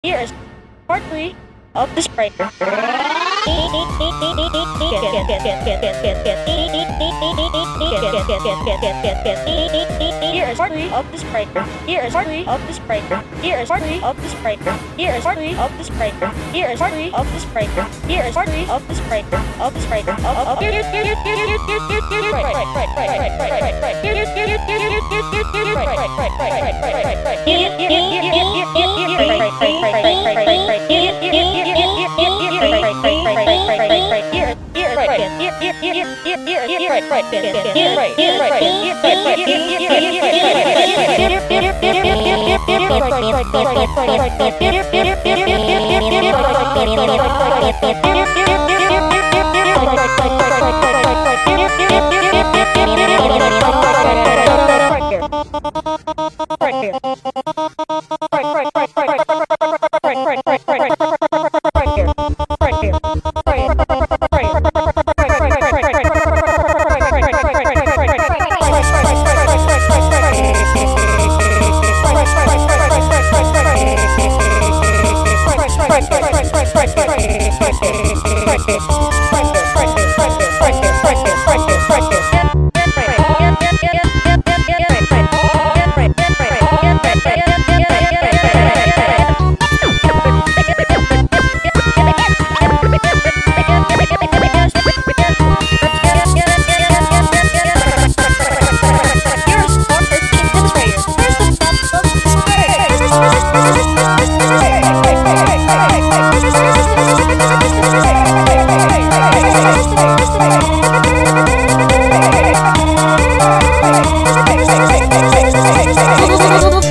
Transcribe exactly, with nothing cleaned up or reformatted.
Here is part three of the Sparta. Here is part three of the Sparta. Here is part three of the Sparta. Here is part three of the Sparta. Here is part three of the Sparta. Here is part three of the Sparta. Here is part three of the Sparta. Of the Sparta. Of of of. Thank you.